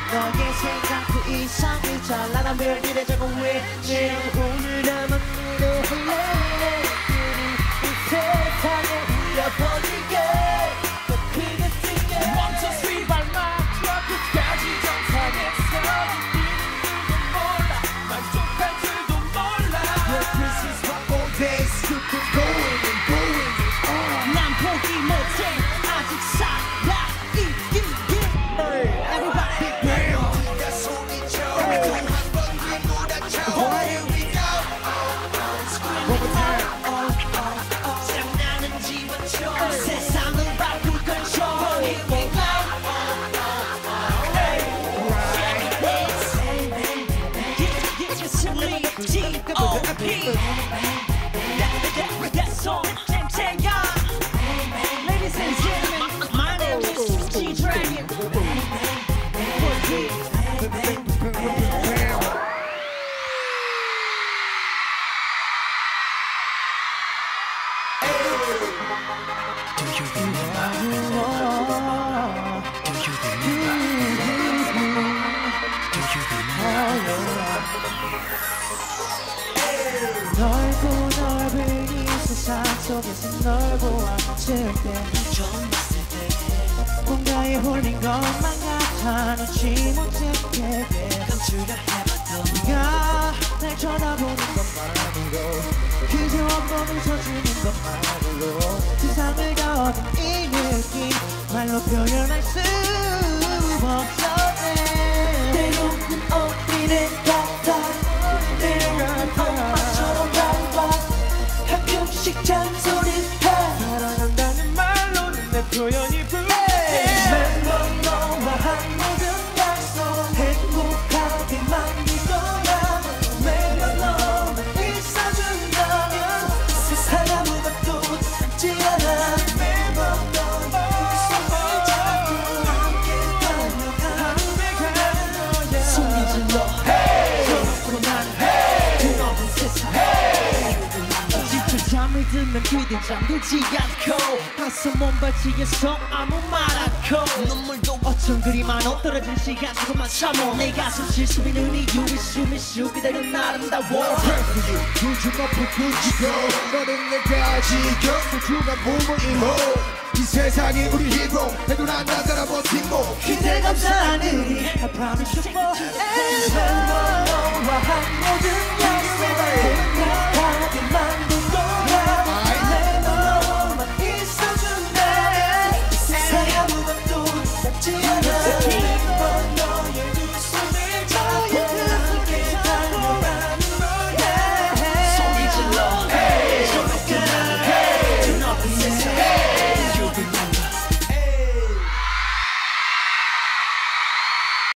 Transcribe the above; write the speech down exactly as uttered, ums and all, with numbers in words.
너의 생각 그 이상이 잘나간 별일에 적은 위치 오늘 남은 일을 할래 이 세상에 울려버리게 더 크게 뛰게 먼저 스발만 끝까지 정상했어 이기는 줄도 몰라 만족할 줄도 몰라 Yeah, this is my old days. You keep going and going on. 난 포기 못해 아직 살아있기에 Everybody big bang 네가 손이 져 또한번 뒤돌아쳐. Here we go. One more time. 장난은 집어쳐 세상을 바꿀 control Here we go Seungri T O P Daesung Taeyang Ladies and gentlemen, my name is G-Dragon Do you remember? Do you remember? Do you remember? 넓고 넓은 이 세상 속에서 널 보았을 때 처음 봤을 때 뭔가에 홀린 것만 같아 눈치 못 채게 돼 감추려 해봐도 네가 날 쳐다보는 것만으로 그저 한번 웃어주는 것만으로 세상을 다 얻은 이 느낌 말로 표현할 수 없었네 때로는 어린애 같아 때로는 엄마처럼 닮아 가끔씩 잔소리해 사랑한다는 말로는 내 표현이 불해 매번 너와 한 모든 약속 행복하게 만들 거야 매번 너만 있어준다면 세상 아무것도 남지 않아 매번 너의 손을 잡고 함께 달려가 소리 질러 저녁으로 나는 그 넓은 세상 어디서 잠을 들면 뒤에 잠들지 않고 항상 몸발치에서 아무 말 않고 눈물도 어쩜 그리 많어 떨어진 시간 조금만 참어 내 가슴 실수비는 이유 미슈 미슈 그대는 아름다워 Pray for you. 요즘 앞을 꾸짖고 너는 내가 지켜 소중한 몸을 이모. 이 세상이 우리 히로 해도 난 나가라 버티고 그대 감사하느니 I promise you more and more 너와 한 모든 약속 행복하게 만들